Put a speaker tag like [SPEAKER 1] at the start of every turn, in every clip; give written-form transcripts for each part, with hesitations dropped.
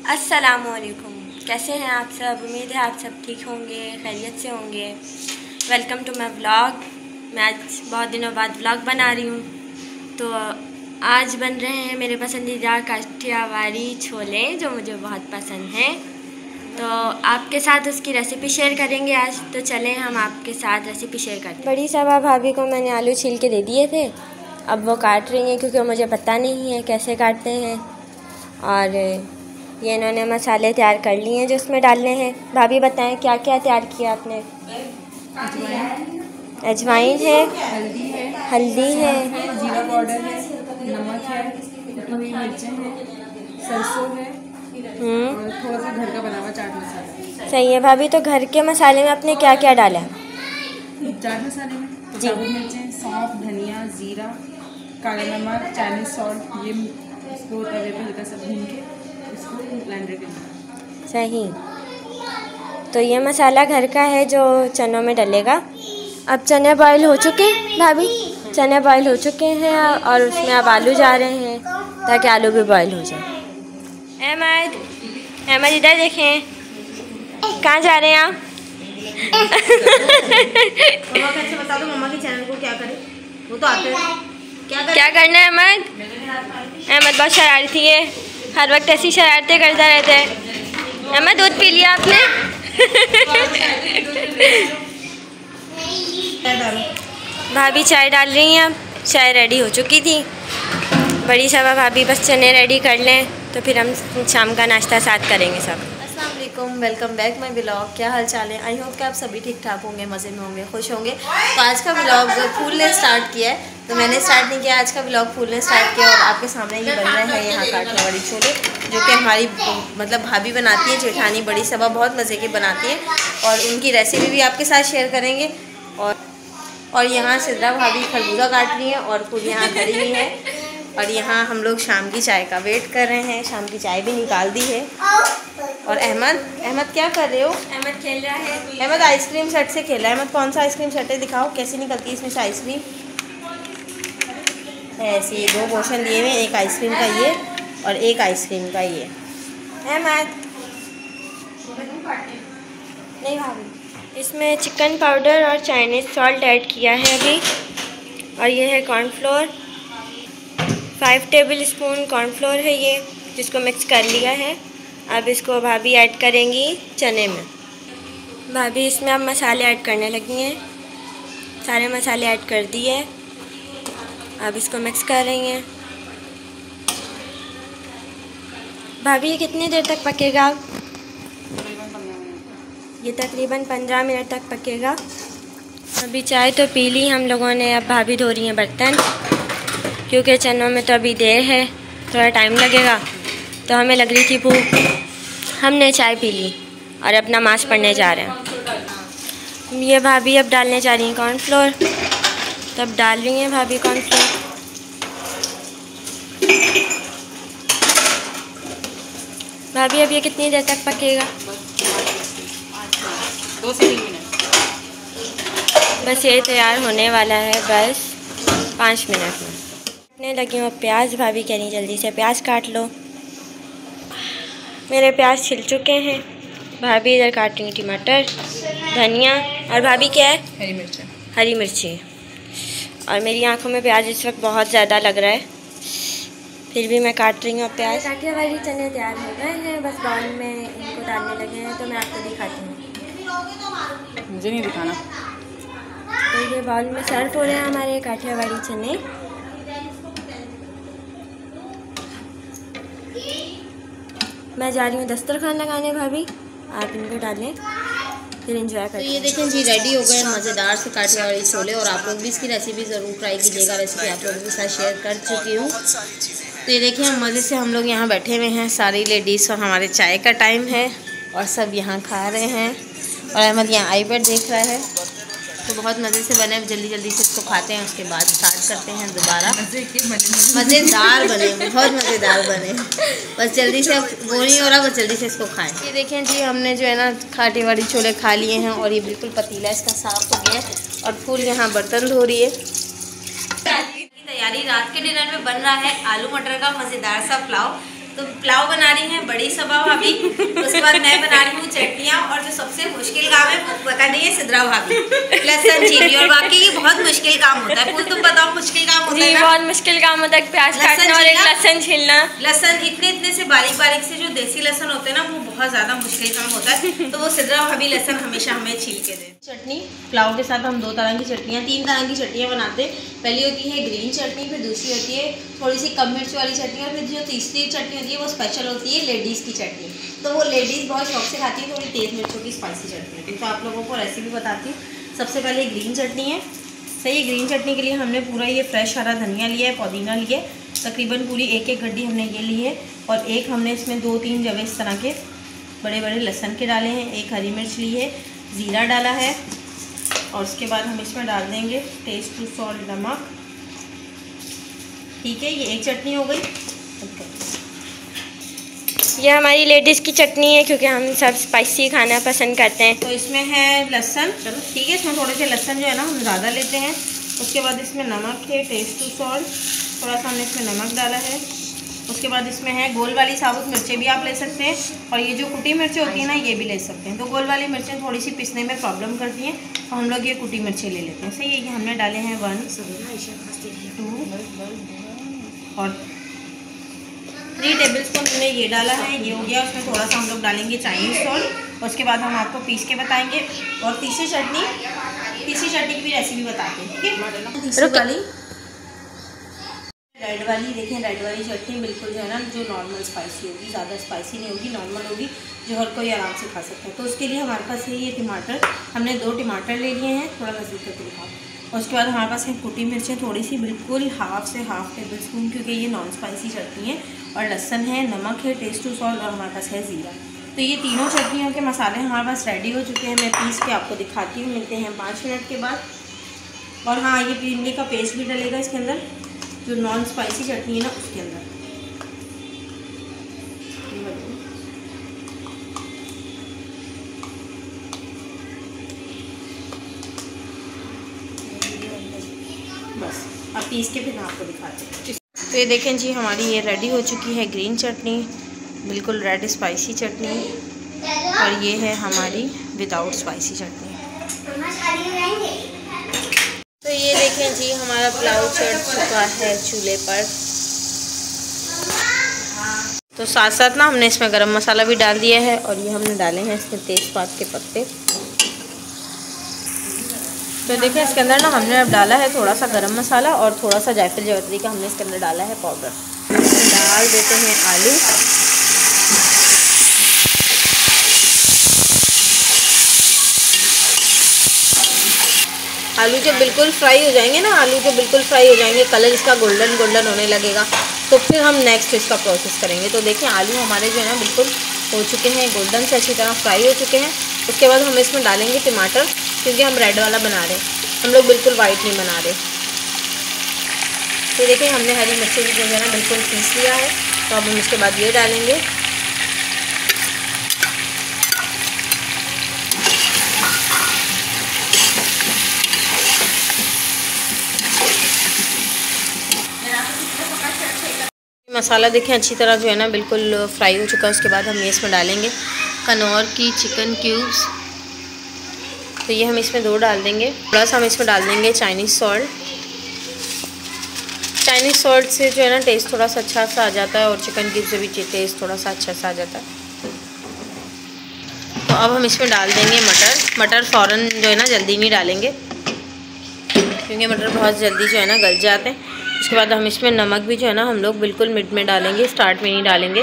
[SPEAKER 1] अस्सलामुअलैकुम। कैसे हैं आप सब? उम्मीद है आप सब ठीक होंगे, खैरियत से होंगे। Welcome to my vlog. मैं आज बहुत दिनों बाद व्लॉग बना रही हूँ। तो आज बन रहे हैं मेरे पसंदीदा काठियावाड़ी छोले, जो मुझे बहुत पसंद हैं। तो आपके साथ उसकी रेसिपी शेयर करेंगे आज। तो चलें हम आपके साथ रेसिपी शेयर करते हैं। बड़ी साहबा भाभी को मैंने आलू छील के दे दिए थे, अब वो काट रही हैं क्योंकि मुझे पता नहीं है कैसे काटते हैं। और ये इन्होंने मसाले तैयार कर लिए हैं जो इसमें डालने हैं। भाभी बताएं क्या क्या तैयार किया आपने? अजवाइन है, हल्दी है,
[SPEAKER 2] जीरा पाउडर है, नमक है, कटी मिर्चें हैं, सरसों है और थोड़ा सा घर का बना हुआ चाट मसाला।
[SPEAKER 1] सही है भाभी। तो घर के मसाले में आपने क्या क्या डाला?
[SPEAKER 2] चाट मसाले में
[SPEAKER 1] जी,
[SPEAKER 2] काबुली मिर्चें, सौंफ, धनिया, जीरा, काला नमक, चाइनीज सॉल्ट, ये इसको तवे पे हल्का सा भून के इसको ब्लेंडर करना।
[SPEAKER 1] सही। तो ये मसाला घर का है जो चनों में डलेगा। अब चने बॉईल हो चुके हैं भाभी, चने बॉईल हो चुके हैं और उसमें अब आलू जा रहे हैं ताकि आलू भी बॉईल हो जाए। अहमद इधर देखें, कहाँ जा रहे हैं आप?
[SPEAKER 3] मम्मा कैसे बता दो, मम्मा के चैनल को क्या करें, वो तो आते हैं।
[SPEAKER 1] क्या करना है अहमद? अहमद बहुत शरारती है, हर वक्त ऐसी शरारतें करता रहता है। अहमद दूध पी लिया आपने? भाभी चाय डाल रही हैं। अब चाय रेडी हो चुकी थी। बड़ी साहबा भाभी बस चने रेडी कर लें तो फिर हम शाम का नाश्ता साथ करेंगे सब।
[SPEAKER 3] अस्सलाम वालेकुम, वेलकम बैक माय ब्लॉग। क्या हाल चाल है? आई होप कि आप सभी ठीक ठाक होंगे, मज़े में होंगे, खुश होंगे। तो आज का ब्लॉग फूल ने स्टार्ट किया है, तो मैंने स्टार्ट नहीं किया। आज का ब्लॉग फूल ने स्टार्ट किया और आपके सामने ये बन रहे हैं यहाँ काठियावाड़ी छोले, जो कि हमारी मतलब भाभी बनाती है, जेठानी बड़ी साहबा बहुत मज़े के बनाती है और उनकी रेसिपी भी आपके साथ शेयर करेंगे। और यहाँ सिद्रा भाभी खरबूजा काट रही हैं और फूल यहाँ खड़ी हुई है। और यहाँ हम लोग शाम की चाय का वेट कर रहे हैं। शाम की चाय भी निकाल दी है। और अहमद क्या कर रहे हो?
[SPEAKER 1] अहमद खेल रहा है।
[SPEAKER 3] अहमद आइसक्रीम सेट से खेल रहा है। अहमद कौन सा आइसक्रीम सेट है, दिखाओ कैसी निकलती है इसमें से आइसक्रीम। ऐसे दो पोर्शन दिए हुए, एक आइसक्रीम का ये और एक आइसक्रीम का ये।
[SPEAKER 1] अहमद नहीं भाभी, इसमें चिकन पाउडर और चाइनीज़ सॉल्ट ऐड किया है अभी। और ये है कॉर्नफ्लोर, 5 टेबल स्पून कॉर्नफ्लोर है ये, जिसको मिक्स कर लिया है। अब इसको भाभी ऐड करेंगी चने में। भाभी इसमें अब मसाले ऐड करने लगी हैं। सारे मसाले ऐड कर दिए, अब इसको मिक्स कर रही हैं। भाभी ये कितनी देर तक पकेगा? ये तकरीबन 15 मिनट तक पकेगा। अभी चाय तो पी ली हम लोगों ने, अब भाभी धो रही हैं बर्तन, क्योंकि चनों में तो अभी देर है, थोड़ा टाइम लगेगा। तो हमें लग रही थी भूख, हमने चाय पी ली और अब नमाज़ पढ़ने जा रहे हैं। ये भाभी अब डालने जा रही हैं कॉर्नफ्लोर, तब डाल रही हैं भाभी कॉर्नफ्लोर। भाभी अब ये कितनी देर तक पकेगा?
[SPEAKER 2] 2 से 3 मिनट।
[SPEAKER 1] बस ये तैयार होने वाला है, बस 5 मिनट में। कटने लगी हूँ प्याज। भाभी कह रही जल्दी से प्याज काट लो। मेरे प्याज छिल चुके हैं। भाभी इधर काट रही टमाटर, धनिया और भाभी क्या है?
[SPEAKER 2] हरी मिर्च।
[SPEAKER 1] हरी मिर्ची। और मेरी आंखों में प्याज इस वक्त बहुत ज़्यादा लग रहा है, फिर भी मैं काट रही हूँ प्याज। काठियावाड़ी चने तैयार हो गए हैं, बस बाउल में इनको डालने लगे हैं। तो मैं आपको दिखाती हूँ।
[SPEAKER 2] मुझे नहीं दिखाना।
[SPEAKER 1] तो ये बाउल में सर्व हो रहे हैं हमारे काठियावाड़ी चने। मैं जा रही हूँ दस्तरखान लगाने। भाभी आप इनको डालें, फिर एंजॉय करें।
[SPEAKER 3] तो ये देखें जी, रेडी हो गए मज़ेदार से काठियावाड़ी छोले। और आप लोग भी इसकी रेसिपी ज़रूर ट्राई कीजिएगा। रेसिपी आप लोगों के साथ शेयर कर चुकी हूँ। तो ये देखिए हम मज़े से हम लोग यहाँ बैठे हुए हैं, सारी लेडीज़, और हमारे चाय का टाइम है और सब यहाँ खा रहे हैं। और अहमद यहाँ आईपैड देख रहा है। तो बहुत मज़े से बने, जल्दी जल्दी से इसको खाते हैं, उसके बाद स्टार्ट करते हैं दोबारा। मज़ेदार बने, बहुत मज़ेदार बने। बस जल्दी से, वो नहीं हो रहा, बस जल्दी से इसको खाएं। ये देखें जी, हमने जो है ना काठियावाड़ी छोले खा लिए हैं और ये बिल्कुल पतीला इसका साफ़ हो गया है। और फूल यहाँ बर्तन धो रही है। तैयारी रात के डिनर में बन रहा है आलू मटर का मज़ेदार सा पुलाव। तो पुलाव बना रही हैं बड़ी सबा भाभी, उसके बाद मैं बना रही हूँ चटनियाँ, और जो सबसे मुश्किल काम है वो बता रही है सिद्रा भाभी, लहसुन चीनी। और बाकी ये बहुत मुश्किल काम होता है। तुम बताओ मुश्किल काम होता है ना?
[SPEAKER 1] बहुत मुश्किल काम होता है, प्याज काटना और एक लहसुन छीलना।
[SPEAKER 3] लहसुन इतने से बारीक बारीक से जो देसी लहसुन होते हैं ना, वो बहुत ज़्यादा मुश्किल काम होता है। तो वो सिद्रा भाभी लहसुन हमेशा हमें छील के दे। चटनी पुलाव के साथ हम 2 तरह की चटनियाँ 3 तरह की चटनियाँ बनाते हैं। पहली होती है ग्रीन चटनी, फिर दूसरी होती है थोड़ी सी कम मिर्च वाली चटनी, और फिर जो तीसरी चटनी होती है वो स्पेशल होती है लेडीज़ की चटनी। तो वो लेडीज़ बहुत शौक से खाती है थोड़ी तेज़ मिर्चों की स्पाइसी चटनी। तो आप लोगों को रेसिपी बताती हूँ। सबसे पहले ग्रीन चटनी है। सही है, ग्रीन चटनी के लिए हमने पूरा ये फ्रेश हरा धनिया लिया है, पुदीना लिए, तकरीबन पूरी एक गड्डी हमने ये ली है, और एक हमने इसमें 2-3 जवे इस तरह के बड़े बड़े लहसुन के डाले हैं, एक हरी मिर्च ली है, ज़ीरा डाला है, और उसके बाद हम इसमें डाल देंगे टेस्ट टू सॉल्ट नमक। ठीक है, ये एक चटनी हो गई।
[SPEAKER 1] ये हमारी लेडीज़ की चटनी है क्योंकि हम सब स्पाइसी खाना पसंद करते हैं।
[SPEAKER 3] तो इसमें है लहसुन, चलो ठीक है, इसमें थोड़े से लहसुन जो है ना हम ज़्यादा लेते हैं। उसके बाद इसमें नमक है, टेस्ट टू सॉल्ट, थोड़ा सा हमने इसमें नमक डाला है। उसके बाद इसमें है गोल वाली साबुत मिर्चें भी आप ले सकते हैं, और ये जो कुटी मिर्चें होती हैं ना, ये भी ले सकते हैं। तो गोल वाली मिर्चें थोड़ी सी पिसने में प्रॉब्लम करती हैं, तो हम लोग ये कुटी मिर्चें ले लेते हैं। सही है, ये हमने डाले हैं 1 2 और 3 टेबलस्पून हमने ये डाला है, ये हो गया। उसमें थोड़ा सा हम लोग डालेंगे चाइनीज़ सॉल्ट, उसके बाद हम आपको पीस के बताएंगे। और तीसरी चटनी की भी रेसिपी बताते हैं, ठीक है। तीसरी वाली रेड वाली, देखें रेड वाली चटनी बिल्कुल जो है ना, जो नॉर्मल स्पाइसी होगी, ज़्यादा स्पाइसी नहीं होगी, नॉर्मल होगी, जो हर कोई आराम से खा सकता है। तो उसके लिए हमारे पास है ये टमाटर, हमने 2 टमाटर ले लिए हैं, थोड़ा नज़दीक करके दिखाओ। और उसके बाद हमारे पास है कुटी मिर्चें थोड़ी सी, बिल्कुल हाफ टेबलस्पून, क्योंकि ये नॉन स्पाइसी चटनी है, और लहसुन है, नमक है, टेस्ट टू सॉल्ट, और हमारे पास है ज़ीरा। तो ये तीनों चटनियों के मसाले हमारे पास रेडी हो चुके हैं। मैं पीस के आपको दिखाती हूँ, मिलते हैं 5 मिनट के बाद। और हाँ, ये इमली का पेस्ट भी डलेगा इसके अंदर, जो नॉन स्पाइसी चटनी है ना उसके अंदर। बस अब पीस के फिर मैं आपको दिखाती हूँ। तो ये देखें जी, हमारी ये रेडी हो चुकी है ग्रीन चटनी, बिल्कुल रेड स्पाइसी चटनी, और ये है हमारी विदाउट स्पाइसी चटनी। तो ये देखें जी, हमारा पुलाव चढ़ चुका है चूल्हे पर। तो साथ साथ ना हमने इसमें गरम मसाला भी डाल दिया है, और ये हमने डाले हैं इसमें तेज़पात के पत्ते। तो देखें इसके अंदर ना हमने अब डाला है थोड़ा सा गरम मसाला, और थोड़ा सा जायफल जावित्री का हमने इसके अंदर डाला है पाउडर। डाल देते हैं आलू, आलू जब बिल्कुल फ्राई हो जाएंगे ना, आलू जब बिल्कुल फ्राई हो जाएंगे, कलर इसका गोल्डन होने लगेगा, तो फिर हम नेक्स्ट इसका प्रोसेस करेंगे। तो देखिए आलू हमारे जो है ना बिल्कुल हो चुके हैं, गोल्डन से अच्छी तरह फ्राई हो चुके हैं। उसके बाद हम इसमें डालेंगे टमाटर, क्योंकि हम रेड वाला बना रहे हैं, हम लोग बिल्कुल वाइट नहीं बना रहे। तो देखिए हमने हरी मिर्ची जो है ना बिल्कुल पीस लिया है, तो अब हम इसके बाद ये डालेंगे। मसाला देखें अच्छी तरह जो है ना बिल्कुल फ्राई हो चुका है। उसके बाद हम ये इसमें डालेंगे कनौर की चिकन क्यूब्स, तो ये हम इसमें 2 डाल देंगे। प्लस हम इसमें डाल देंगे चाइनीज़ सॉल्ट। चाइनीज़ सॉल्ट से जो है ना टेस्ट थोड़ा सा अच्छा सा आ जाता है, और चिकन क्यूब से भी टेस्ट थोड़ा सा अच्छा सा आ जाता है। तो अब हम इसमें डाल देंगे मटर फ़ौरन जो है ना जल्दी नहीं डालेंगे, क्योंकि मटर बहुत जल्दी जो है ना गल जाते हैं। उसके बाद हम इसमें नमक भी जो है ना हम लोग बिल्कुल मिड में डालेंगे, स्टार्ट में नहीं डालेंगे।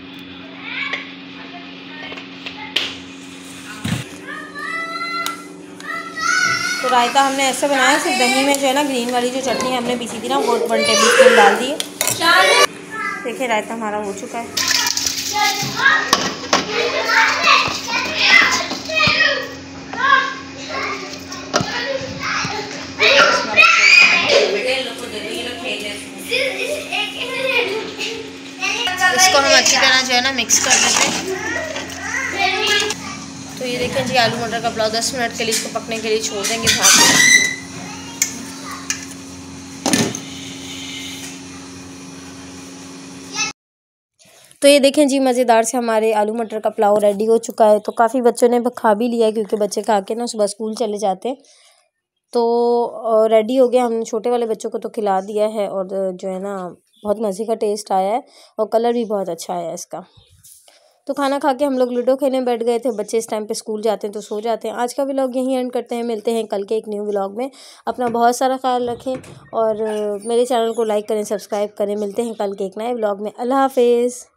[SPEAKER 3] तो रायता हमने ऐसे बनाया, सिर्फ दही में जो है ना ग्रीन वाली जो चटनी हमने पीसी थी ना वो 1 टेबलस्पून डाल दी है। देखिए रायता हमारा हो चुका है। इसको हम अच्छी तरह जो है ना मिक्स कर देते हैं। तो ये देखें जी आलू मटर का पुलाव 10 मिनट के लिए इसको पकने के लिए छोड़ देंगे भाप में।
[SPEAKER 1] तो ये देखें जी, मज़ेदार से हमारे आलू मटर का पुलाव रेडी हो चुका है। तो काफ़ी बच्चों ने खा भी लिया है, क्योंकि बच्चे खा के ना सुबह स्कूल चले जाते हैं। तो रेडी हो गया, हमने छोटे वाले बच्चों को तो खिला दिया है, और जो है ना बहुत मज़े का टेस्ट आया है, और कलर भी बहुत अच्छा आया है इसका। तो खाना खा के हम लोग लूडो खेलने बैठ गए थे। बच्चे इस टाइम पे स्कूल जाते हैं तो सो जाते हैं। आज का व्लॉग यहीं एंड करते हैं, मिलते हैं कल के एक न्यू व्लॉग में। अपना बहुत सारा ख्याल रखें, और मेरे चैनल को लाइक करें, सब्सक्राइब करें। मिलते हैं कल के एक नए व्लॉग में। अल्लाह हाफिज़।